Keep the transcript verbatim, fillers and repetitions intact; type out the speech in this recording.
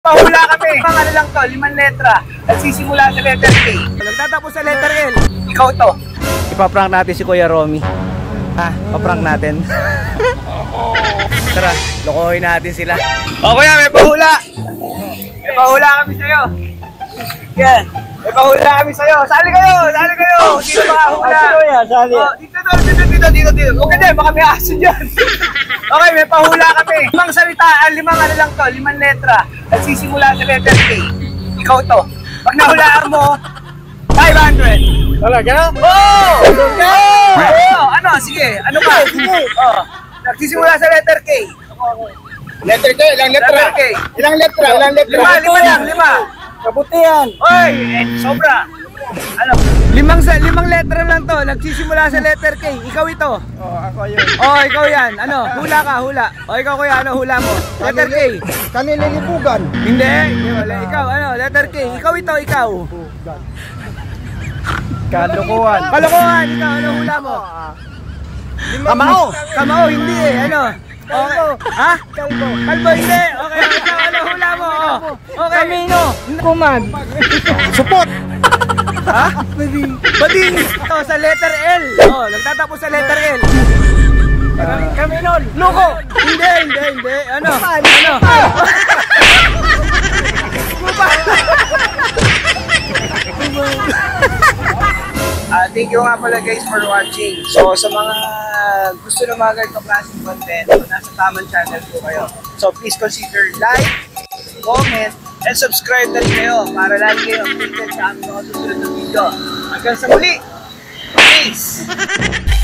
Pahula kami. Mga ano lang to, limang letra. Nagsisimula sa letter K. Nagtatapos sa letter L. Ikaw to. Ipaprank natin si Kuya Romy. Ha? Paprank natin. Tara, lokohin natin sila. O kuya, may pahula. May pahula kami sa'yo. Yan. May pahula kami sa'yo. Sali kayo, sali kayo. Dito makahula. Kuya, sali. Oh, dito, dito, dito, dito, dito. Huwag ka din, baka may aso dyan. Okay, may pahula kami. Limang salita, limang ano lang to, limang letra. Nagsisimula sa letter K. Ikaw to. Pag nahulaan mo, five hundred. Talaga? Oh! Oh! Oh! Ano? Sige. Ano pa? Sige. Oh. Nagsisimula sa letter K. Letter K, ilang letra? Letter K. Ilang letra? Ilang letra? Lima, lima lang, lima. Kabutihan. Oy! Eh, sobra. Ano? Limang sa limang letra lang to. Nagsisimula sa letter K. Ikaw ito. Oh, ako yun. Oh, ikaw yan. Ano? Hula ka, hula. Oh, ikaw kuya, ano hula mo? Letter K. Kanililibugan. Hindi. Hindi wala. Ikaw, ano? Letter K. Ikaw ito, ikaw. Kalukuhan. Kalokohan, ikaw, ano hula mo? Kamao. Kamao, hindi eh. Ano? Okay. Ha? Kalbo. Kalbo, hindi. Okay, ikaw, ano hula mo? Oh. Okay. Kamino. Kuman. Supot. Ha? Bading. Bading. Ito, sa letter L. Oh, nagtatapos sa letter L. Kaminon. Luko. Hindi, hindi, hindi. Ano? Ano? Ah, thank you nga pala guys for watching. So sa mga gusto ng mga ganitong klaseng content, so, nasa tamang channel po kayo. So please consider like, comment, and subscribe na rin kayo para lagi kayo updated sa aming mga susunod na video. Hanggang sa muli! Peace!